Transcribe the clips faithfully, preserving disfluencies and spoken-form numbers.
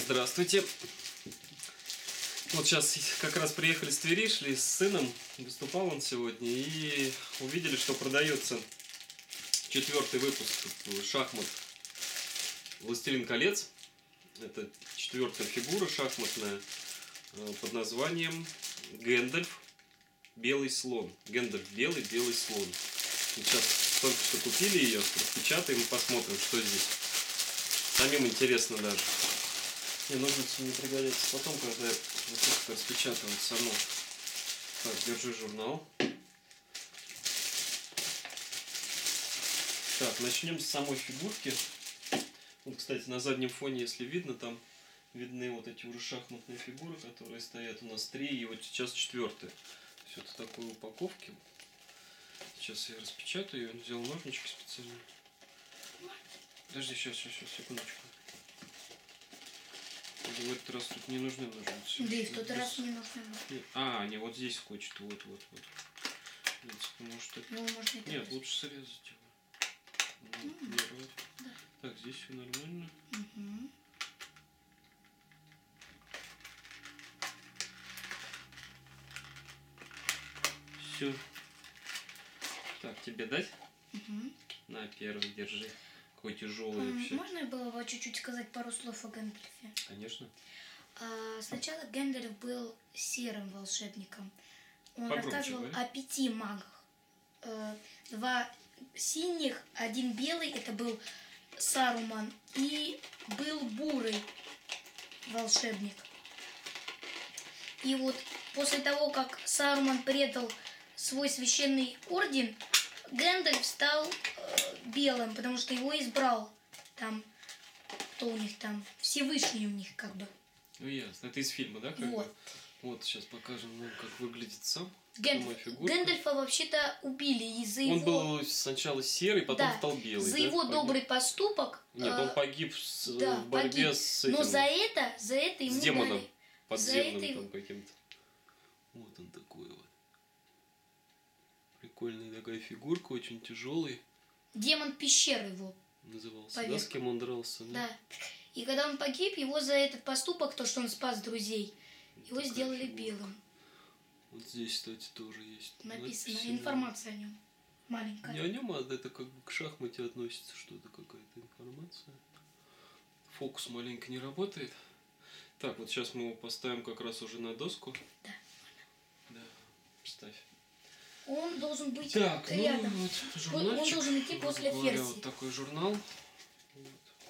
Здравствуйте. Вот сейчас как раз приехали с Твери, шли с сыном, выступал он сегодня, и увидели, что продается четвертый выпуск шахмат «Властелин колец». Это четвертая фигура шахматная под названием Гэндальф Белый слон. Гэндальф Белый, Белый слон. Сейчас только что купили ее, распечатаем и посмотрим, что здесь. Самим интересно даже. Не, ножницы не пригодятся потом, когда вот это распечатывать само. Так, держи журнал. Так, начнем с самой фигурки. Вот, кстати, на заднем фоне, если видно, там видны вот эти уже шахматные фигуры, которые стоят у нас три, и вот сейчас четвертая. Все это в такой упаковке. Сейчас я распечатаю ее, взял ножнички специально. Подожди, сейчас, сейчас, сейчас, секундочку. В этот раз тут не нужны ножницы. Да и в тот раз не нужны. А, не, вот здесь хочет, вот, вот, вот. В принципе, может это... Ну, можно это Нет, лучше срезать его. Ну, mm. да. Так, здесь все нормально. Угу. Все. Так, тебе дать? Угу. На, первый, держи. Какой тяжелый а, вообще. Можно было бы чуть-чуть сказать пару слов о Гэндальфе? Конечно. А, сначала Гэндальф был серым волшебником. Он Погромче рассказывал говори. о пяти магах. Э, два синих, один белый, это был Саруман, и был бурый волшебник. И вот после того, как Саруман предал свой священный орден, Гэндальф стал э, белым, потому что его избрал там, кто у них там, Всевышний у них как бы. Ну ясно, это из фильма, да? Как вот. Бы? Вот, сейчас покажем нам, как выглядит сам. Гэндальф, Гэндальфа вообще-то убили из-за его... Он был сначала серый, потом да, стал белый. За да? его Погиб. добрый поступок... Нет, он погиб с, да, в борьбе погиб. с этим... Но за это, за это ему с демоном, дали... подземным это... там каким-то. Вот он такой вот. Прикольная такая фигурка, очень тяжелый. Демон пещеры его назывался. Поверх. Да, с кем он дрался? Да? Да. И когда он погиб, его за этот поступок, то, что он спас друзей, вот его сделали фигурка. белым. Вот здесь, кстати, тоже есть Написано надписи, информация о нем. Маленькая. Не о нем, а это как бы к шахмате относится что-то, какая-то информация. Фокус маленько не работает. Так, вот сейчас мы его поставим как раз уже на доску. Да. Да, ставь. Он должен быть так, рядом. Ну, вот, журнальчик, он должен идти после говоря, Ферси. Вот такой журнал. Вот.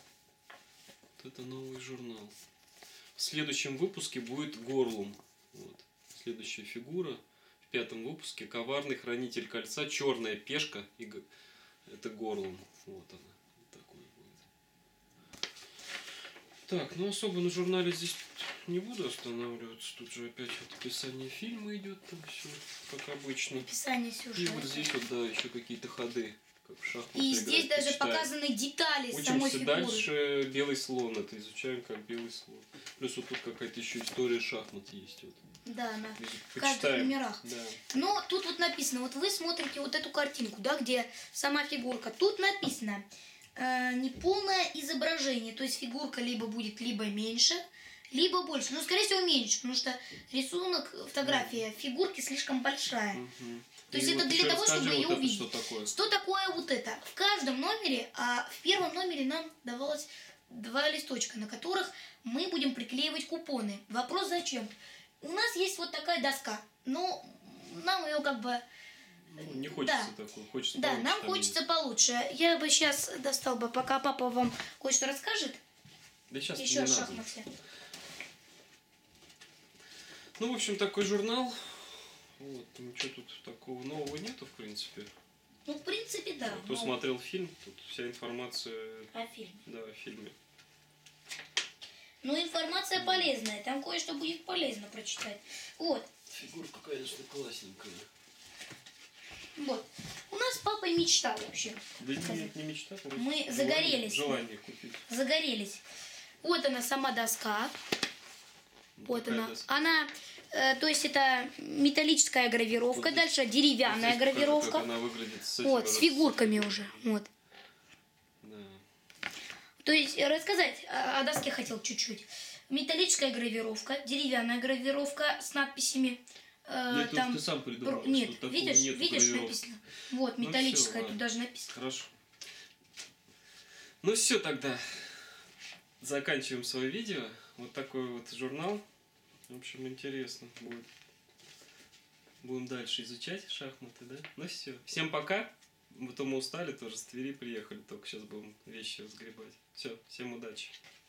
Вот это новый журнал. В следующем выпуске будет Горлум. Вот. Следующая фигура. В пятом выпуске коварный хранитель кольца, черная пешка. И это Горлум. Вот она. Вот такой будет. Так, ну особо на журнале здесь не буду останавливаться. Тут же опять вот описание фильма идет, там все как обычно. Описание сюжета. И вот здесь вот, да, еще какие-то ходы. Как в шахматы И здесь играть, даже почитаем. показаны детали Учимся самой фигуры. дальше белый слон. Это изучаем как белый слон. Плюс вот тут какая-то еще история шахмат есть. Вот. Да, она в Почитаем. каждых номерах. Да. Но тут вот написано, вот вы смотрите вот эту картинку, да, где сама фигурка. Тут написано э, неполное изображение. То есть фигурка либо будет либо меньше, либо больше. Ну, скорее всего, меньше, потому что рисунок, фотография фигурки слишком большая. Угу. То есть И это вот для того, чтобы вот ее это увидеть. Что такое? Что такое вот это? В каждом номере, а в первом номере нам давалось два листочка, на которых мы будем приклеивать купоны. Вопрос зачем? У нас есть вот такая доска, но нам ее как бы... Ну, не хочется да. такой, хочется Да, получше, нам там хочется есть. получше. Я бы сейчас достал бы, пока папа вам кое-что расскажет. Да сейчас еще о не шахмате. Надо. Ну, в общем, такой журнал. Вот, ничего тут такого нового нету, в принципе. Ну, в принципе, да. Кто но... смотрел фильм, тут вся информация... О фильме. Да, о фильме. Ну, информация полезная. Там кое-что будет полезно прочитать. Вот. Фигурка, конечно, классненькая. Вот. У нас с папой мечта вообще. Да нет, не мечта. Мы желание, загорелись. Желание купить. Загорелись. Вот она, сама доска. Вот Какая она. доска? Она, э, то есть это металлическая гравировка. Вот Дальше деревянная вот здесь гравировка. покажи, как она выглядит с Вот, этим с фигурками уже. Вот. Да. То есть рассказать о, о доске хотел чуть-чуть. Металлическая гравировка, деревянная гравировка с надписями. э, Ну, это там ты сам придумал, Бр- Нет, что такого видишь, нету видишь гравировки. написано. Вот, Ну, металлическая, всё, тут ладно. даже написано. Хорошо. Ну все тогда. Заканчиваем свое видео. Вот такой вот журнал. В общем, интересно будет. Будем дальше изучать шахматы, да? Ну все. Всем пока. Вот то мы устали тоже, с Твери приехали. Только сейчас будем вещи разгребать. Все, всем удачи.